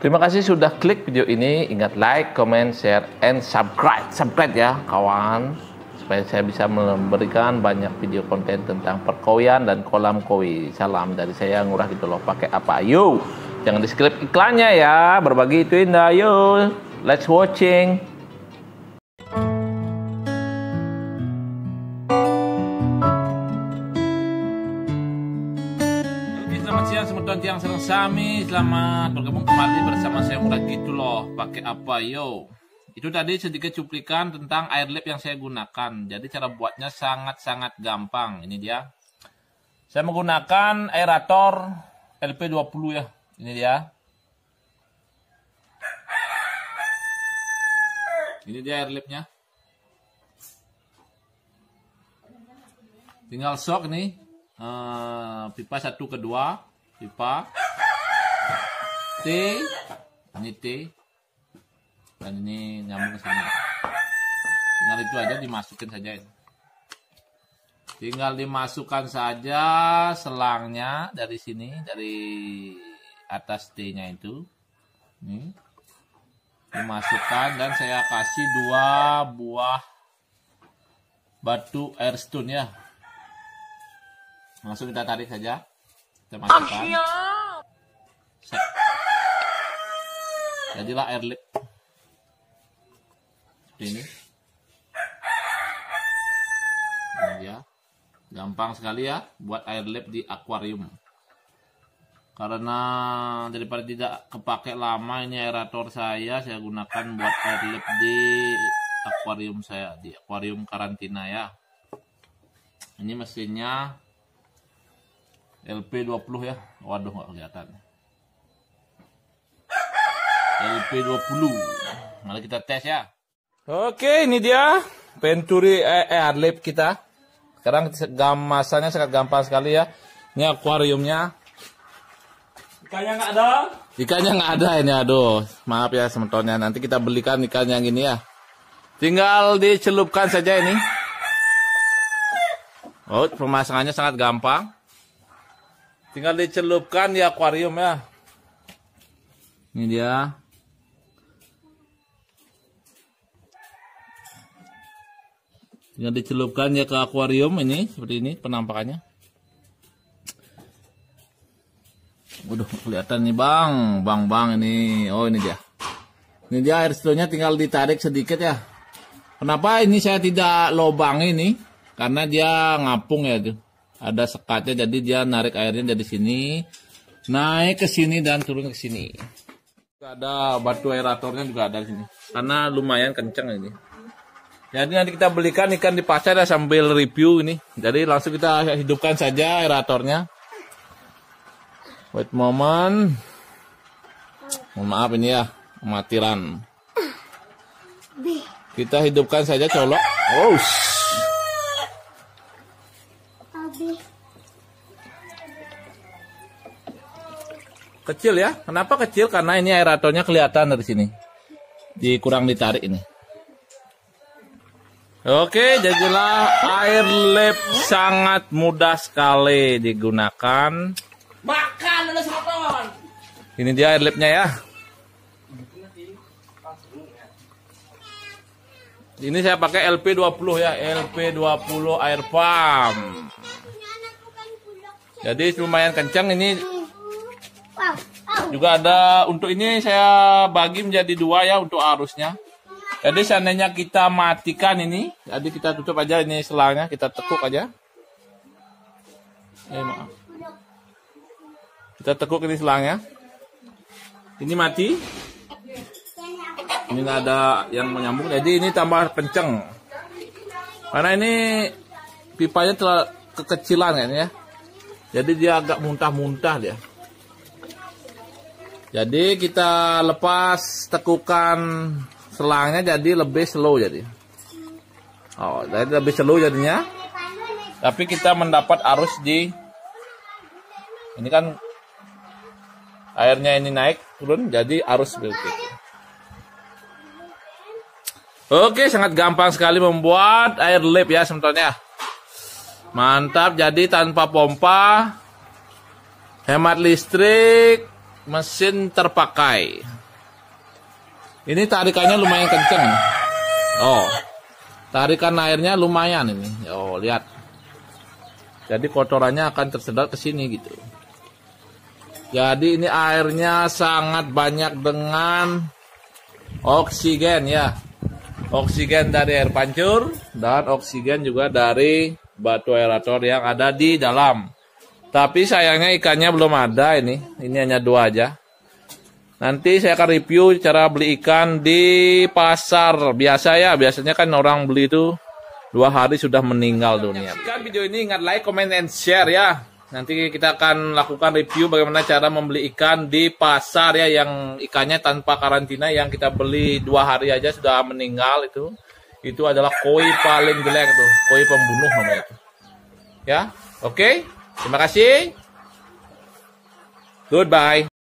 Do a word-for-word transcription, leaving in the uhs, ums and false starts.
Terima kasih sudah klik video ini. Ingat like, comment, share, and subscribe. Subscribe ya kawan, supaya saya bisa memberikan banyak video konten tentang perkowian dan kolam koi. Salam dari saya, Ngurah gitu loh. Pakai apa? Yo, jangan di skip iklannya ya. Berbagi itu indah. Yo, let's watching. Selamat siang, semeton tiang serang sami. Selamat bergabung kembali bersama saya Ngurah gitu loh. Pakai apa yo? Itu tadi sedikit cuplikan tentang air lap yang saya gunakan. Jadi cara buatnya sangat-sangat gampang. Ini dia. Saya menggunakan aerator L P dua puluh ya. Ini dia. Ini dia air lapnya. Tinggal sok nih. Uh, pipa satu kedua pipa T, ini T, dan ini nyambung ke sana. Tinggal itu aja dimasukin saja ini. Tinggal dimasukkan saja selangnya dari sini, dari atas T-nya itu. Ini dimasukkan dan saya kasih dua buah batu airstone ya. Langsung kita tarik saja, kita masukkan. Set. Jadilah air lap seperti ini. Ini dia, gampang sekali ya buat air lap di akuarium. Karena daripada tidak kepake lama ini aerator saya, saya gunakan buat air lap di akuarium saya, di akuarium karantina ya. Ini mesinnya L P dua puluh ya. Waduh, nggak kelihatan. L P dua puluh. Mari kita tes ya. Oke, ini dia Venturi eh, air lap kita. Sekarang gamasannya sangat gampang sekali ya. Ini akuariumnya. Ikannya nggak ada. Ikannya nggak ada ini, aduh. Maaf ya semetonnya. Nanti kita belikan ikan yang ini ya. Tinggal dicelupkan saja ini. Oh, pemasangannya sangat gampang. Tinggal dicelupkan di akuarium ya. Ini dia. Tinggal dicelupkan ya ke akuarium ini. Seperti ini penampakannya. Waduh, kelihatan nih bang. Bang, bang ini. Oh ini dia. Ini dia airstone-nya tinggal ditarik sedikit ya. Kenapa ini saya tidak lobang ini? Karena dia ngapung ya tuh. Ada sekatnya, jadi dia narik airnya dari sini, naik ke sini dan turun ke sini. Ada batu aeratornya juga ada di sini, karena lumayan kencang ini. Jadi nanti kita belikan ikan di pasar ya sambil review ini. Jadi langsung kita hidupkan saja aeratornya. Wait moment. Mohon maaf ini ya, amatiran. Kita hidupkan saja colok. Oh. Kecil ya. Kenapa kecil? Karena ini aeratornya kelihatan dari sini. Di kurang ditarik ini. Oke, jadilah air lap sangat mudah sekali digunakan. Makan ada sopon. Ini dia air lapnya ya. Ini saya pakai L P dua puluh ya, L P dua puluh air pump. Jadi lumayan kencang ini. Juga ada untuk ini saya bagi menjadi dua ya untuk arusnya. Jadi seandainya kita matikan ini, jadi kita tutup aja ini selangnya, kita tekuk aja. Eh maaf. Kita tekuk ini selangnya. Ini mati. Ini nggak ada yang menyambung, jadi ini tambah kenceng. Karena ini pipanya terlalu kekecilan kan ya. Jadi dia agak muntah-muntah dia. Jadi kita lepas tekukan selangnya jadi lebih slow jadi. Oh, jadi lebih slow jadinya. Tapi kita mendapat arus di ini kan airnya ini naik turun jadi arus begitu. Oke, sangat gampang sekali membuat air lap ya sebetulnya. Mantap, jadi tanpa pompa, hemat listrik, mesin terpakai. Ini tarikannya lumayan kenceng. Oh, tarikan airnya lumayan ini. Oh, lihat. Jadi kotorannya akan tersedot ke sini gitu. Jadi ini airnya sangat banyak dengan oksigen ya. Oksigen dari air pancur dan oksigen juga dari batu aerator yang ada di dalam. Tapi sayangnya ikannya belum ada ini. Ini hanya dua aja. Nanti saya akan review cara beli ikan di pasar biasa ya. Biasanya kan orang beli itu dua hari sudah meninggal dunia. Jika video ini ingat like, comment, and share ya. Nanti kita akan lakukan review bagaimana cara membeli ikan di pasar ya. Yang ikannya tanpa karantina yang kita beli dua hari aja sudah meninggal itu. Itu adalah koi paling jelek tuh. Koi pembunuh namanya itu. Ya, oke. Terima kasih. Goodbye.